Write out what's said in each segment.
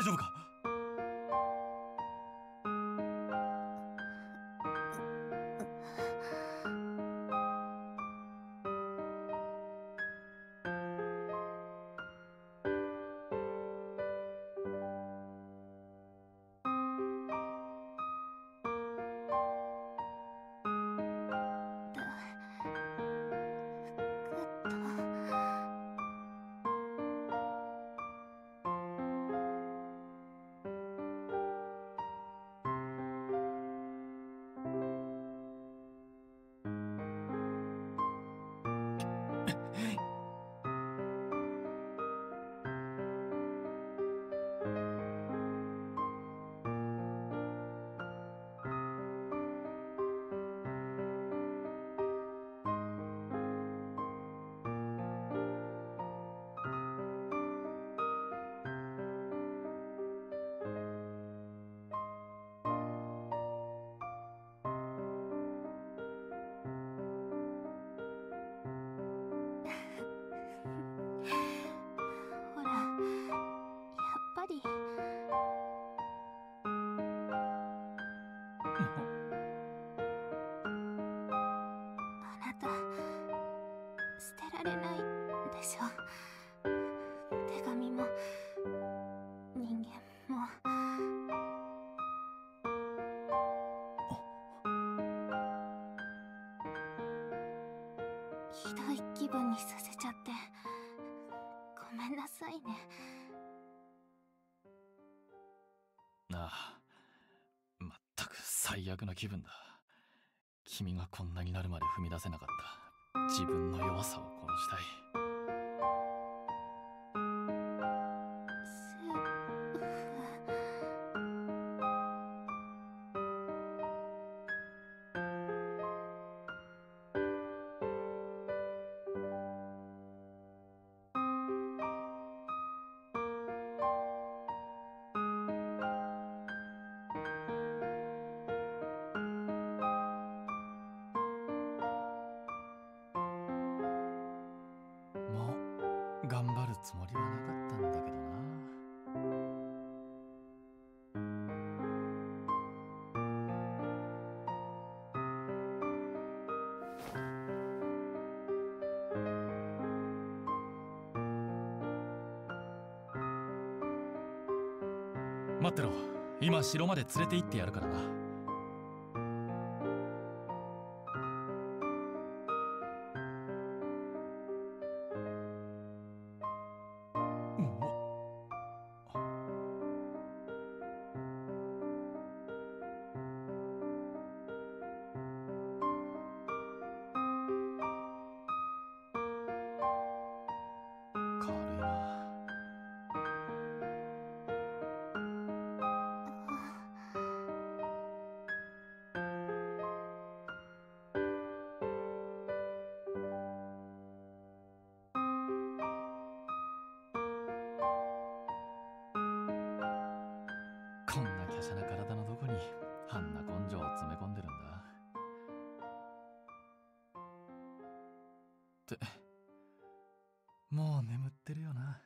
大丈夫か？ ほら、やっぱり。あなた、捨てられないでしょ。手紙も、人間も。ひどい気分にさせちゃって、ごめんなさいね。 なあ、まったく最悪な気分だ。君がこんなになるまで踏み出せなかった自分の弱さを殺したい。 セフ。 もう頑張るつもりはなかったんだけどな。待ってろ、今城まで連れて行ってやるからな。軽いな。こんな華奢な体のどこにあんな根性を詰め込んでるんだ。ってもう眠ってるよな。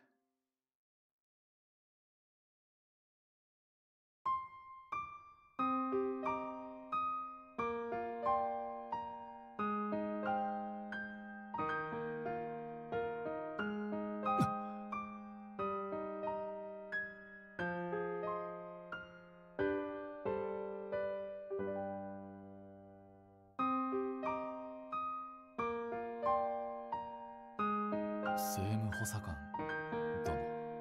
政務補佐官殿。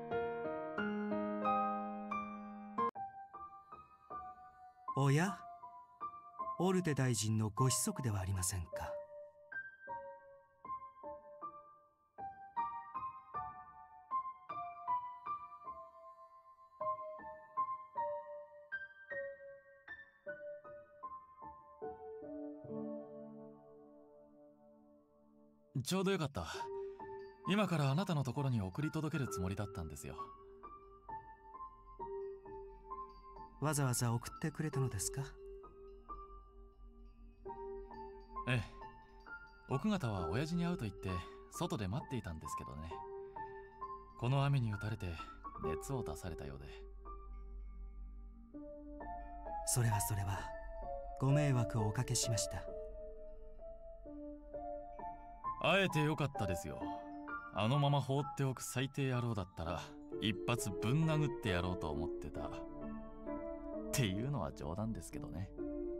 おや、オルテ大臣のご子息ではありませんか。 ちょうどよかった。今からあなたのところに送り届けるつもりだったんですよ。 わざわざ送ってくれたのですか。 ええ、奥方は親父に会うと言って外で待っていたんですけどね。この雨に打たれて熱を出されたようで。 それはご迷惑をおかけしました。 会えてよかったですよ。あのまま放っておく最低野郎だったら一発ぶん殴ってやろうと思ってた。っていうのは冗談ですけどね。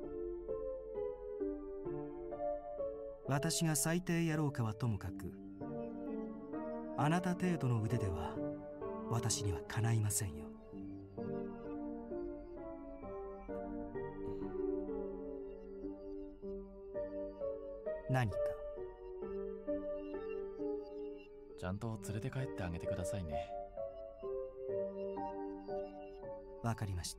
私が最低野郎かはともかく、あなた程度の腕では私にはかないませんよ。何か？ ちゃんと連れて帰ってあげてくださいね。 わかりました。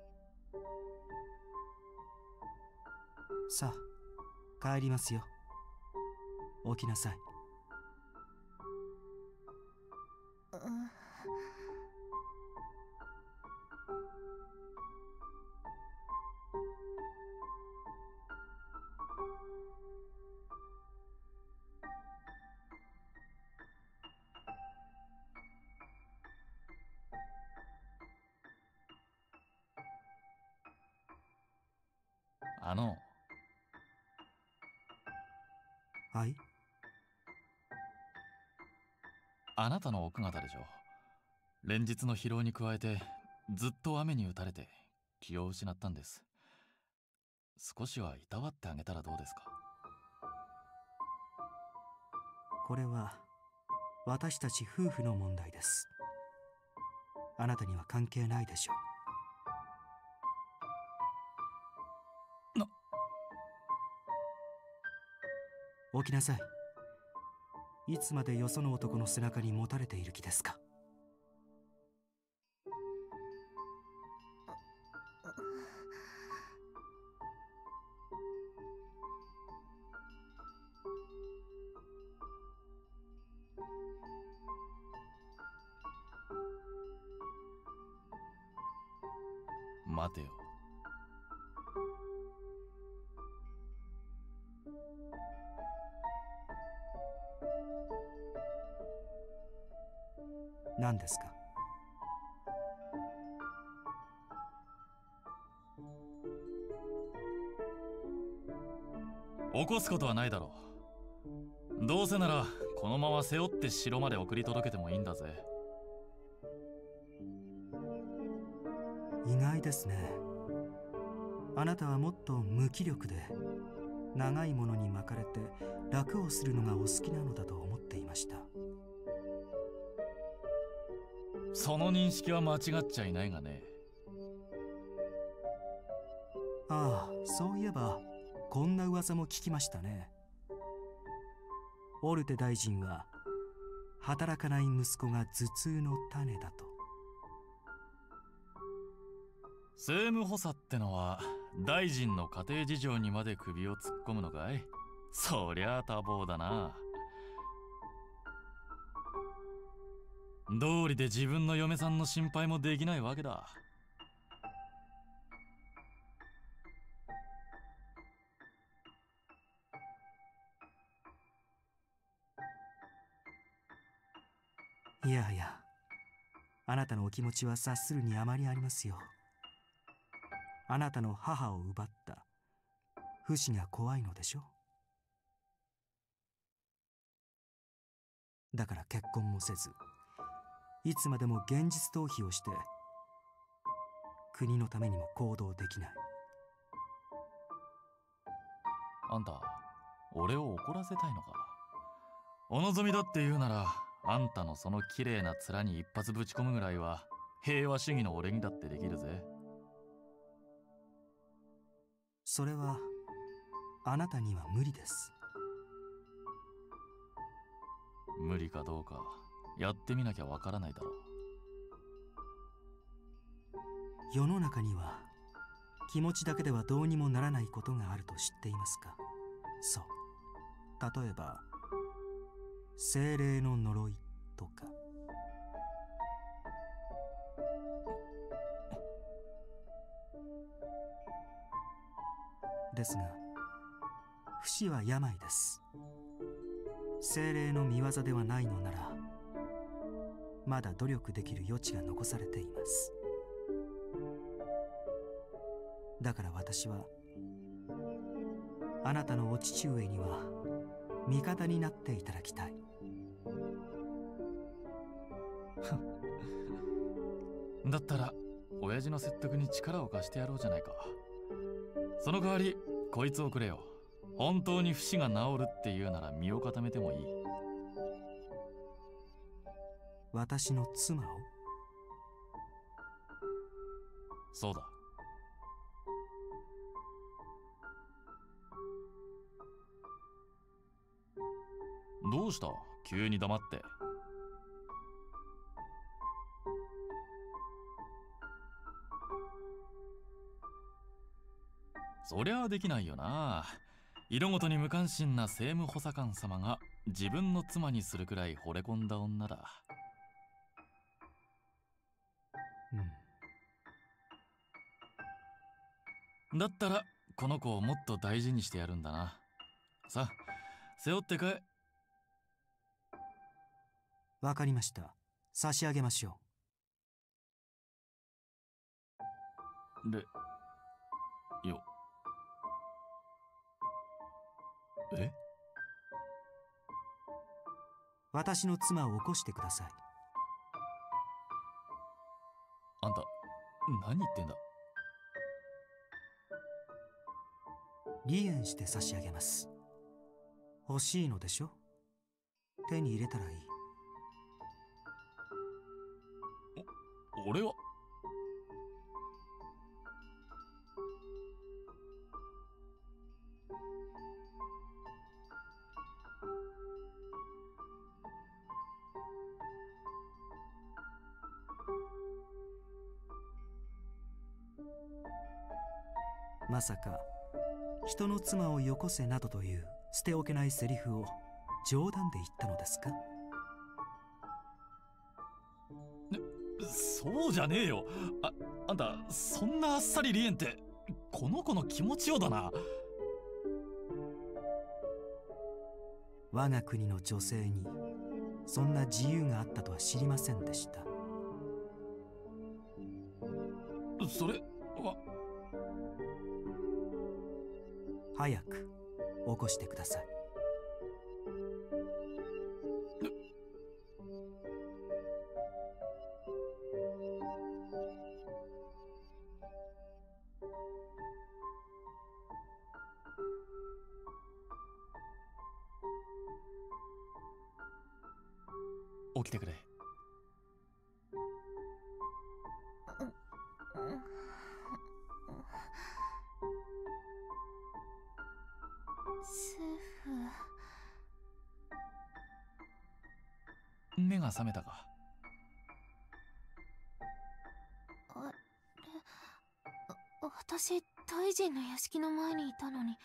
さあ、帰りますよ。起きなさい。はい。 あなたの奥方でしょ。連日の疲労に加えてずっと雨に打たれて気を失ったんです。少しはいたわってあげたらどうですか。 これは私たち夫婦の問題です。あなたには関係ないでしょう。起きなさい。いつまでよその男の背中にもたれている気ですか。 待てよ。 何ですか。 起こすことはないだろう。どうせならこのまま背負って城まで送り届けてもいいんだぜ。 意外ですね。あなたはもっと無気力で長いものに巻かれて楽をするのがお好きなのだと思っていました。 その認識は間違っちゃいないがね。 ああ、そういえばこんな噂も聞きましたね。オルテ大臣は働かない息子が頭痛の種だと。 政務補佐ってのは大臣の家庭事情にまで首を突っ込むのかい。そりゃあ多忙だな。道理で自分の嫁さんの心配もできないわけだ。 いやいや、あなたのお気持ちは察するにあまりありますよ。あなたの母を奪った不死が怖いのでしょ。だから結婚もせず、いつまでも現実逃避をして国のためにも行動できない。 あんた俺を怒らせたいのか。お望みだって言うならあんたのその綺麗な面に一発ぶち込むぐらいは平和主義の俺にだってできるぜ。 それはあなたには無理です。 無理かどうかやってみなきゃわからないだろう。 世の中には気持ちだけではどうにもならないことがあると知っていますか。そう、例えば精霊の呪いとか。ですが不死は病です。精霊の見業ではないのならまだ努力できる余地が残されています。 だから私はあなたのお父上には味方になっていただきたい。 だったら親父の説得に力を貸してやろうじゃないか。その代わりこいつをくれよ。本当に不死が治るっていうなら身を固めてもいい。 私の妻を？ そうだ。どうした急に黙って。そりゃあできないよな。色ごとに無関心な政務補佐官様が自分の妻にするくらい惚れ込んだ女だ。だったらこの子をもっと大事にしてやるんだな。さあ背負って帰。 わかりました。差し上げましょう。よ。え？ 私の妻を起こしてください。 あんた何言ってんだ？ 離縁して差し上げます。欲しいのでしょ？手に入れたらいい。 俺はまさか人の妻をよこせなどという捨ておけないセリフを冗談で言ったのですか？ そうじゃねえよ。あんたそんなあっさり離縁ってこの子の気持ちよだな。 我が国の女性にそんな自由があったとは知りませんでした。 それは早く起こしてください。 起きてくれ。目が覚めたか？ あれ、私大臣の屋敷の前にいたのに。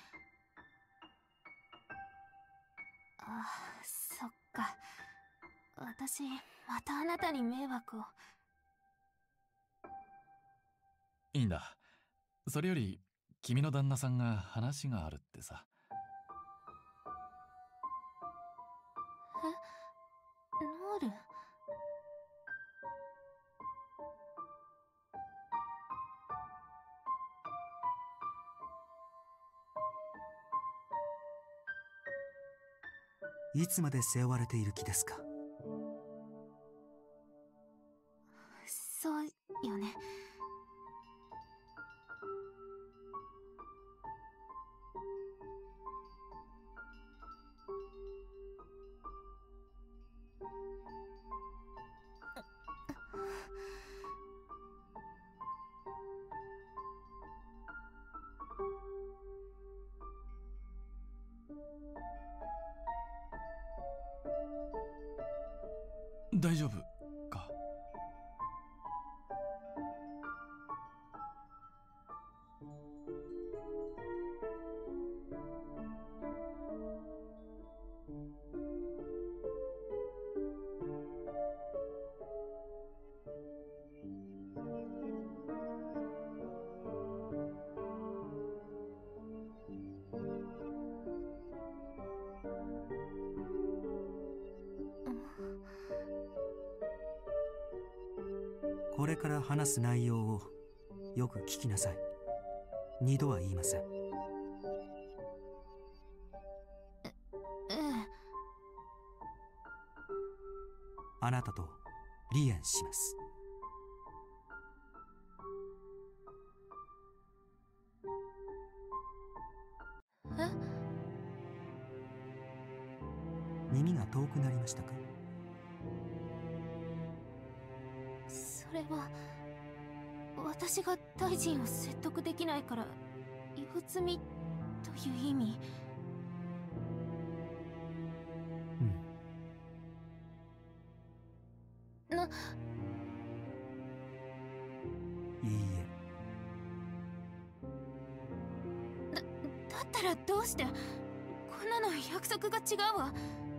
そっか。私またあなたに迷惑を。 いいんだ。それより君の旦那さんが話があるってさ。 ノール？ いつまで背負われている気ですか？ そうよね。 大丈夫か？ これから話す内容をよく聞きなさい。 二度は言いません。あなたと離縁します。耳が遠くなりましたか？ それは私が大臣を説得できないから世積みという意味。 いいえ。だったらどうしてこんなの約束が違うわ。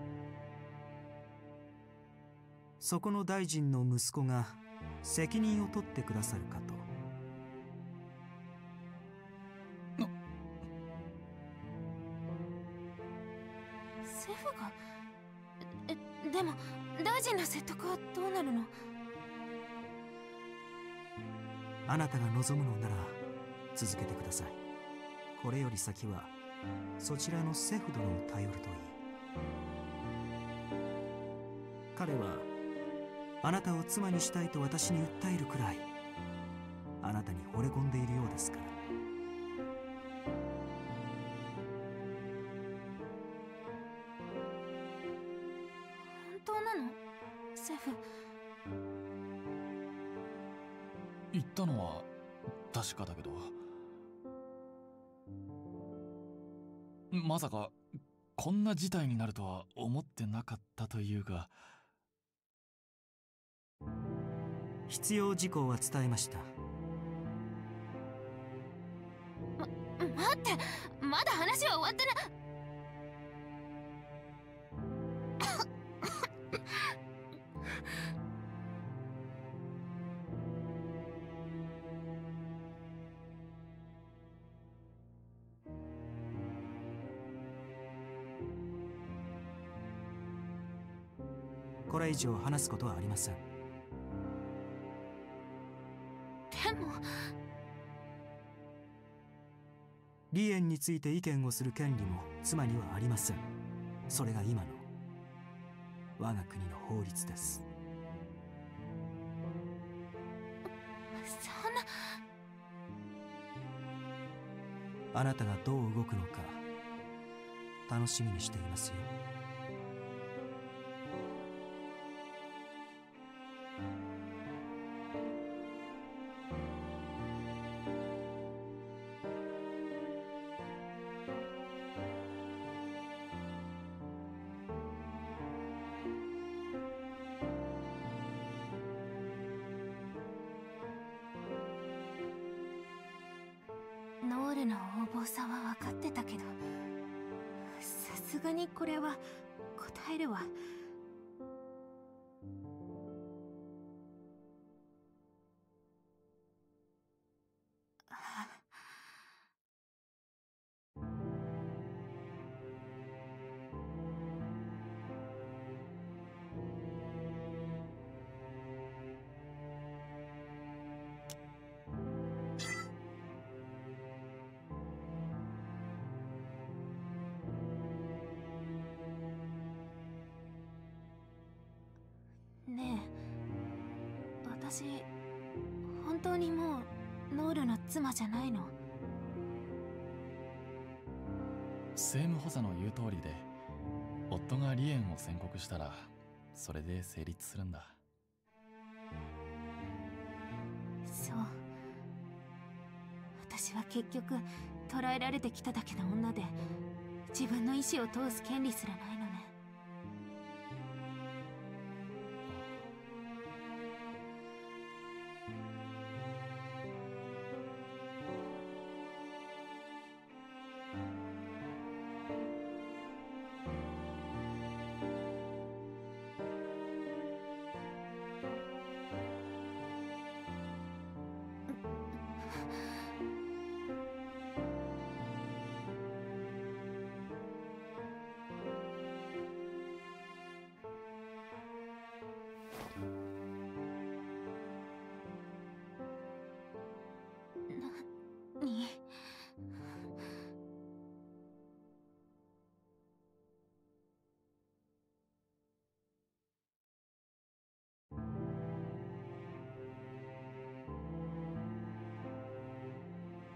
そこの大臣の息子が責任を取ってくださるかと。 セフが？でも大臣の説得はどうなるの？ あなたが望むのなら続けてください。これより先はそちらのセフ殿を頼るといい。彼はあなたを妻にしたいと私に訴えるくらいあなたに惚れ込んでいるようですから。 本当なの？セフ。 言ったのは確かだけど、まさかこんな事態になるとは思ってなかったというか。 必要事項は伝えました。 待って、まだ話は終わってない。 これ以上話すことはありません。 でも離縁について意見をする権利も妻にはありません。それが今の我が国の法律です。 そんな。 あなたがどう動くのか楽しみにしていますよ。 ノールの横暴さは分かってたけど、さすがにこれは答えるわ。ねえ、私本当にもうノールの妻じゃないの？ 政務補佐の言う通りで、夫が離縁を宣告したらそれで成立するんだ。 そう。私は結局捕らえられてきただけの女で、自分の意思を通す権利すらないのね。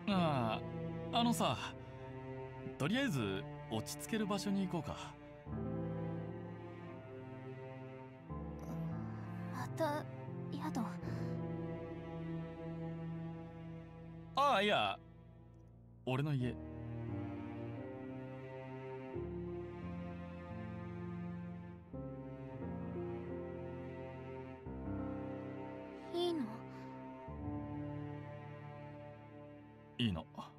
ああ、あのさ、とりあえず落ち着ける場所に行こうか。 また宿。 ああ、いや、俺の家。 いいの？ いいの。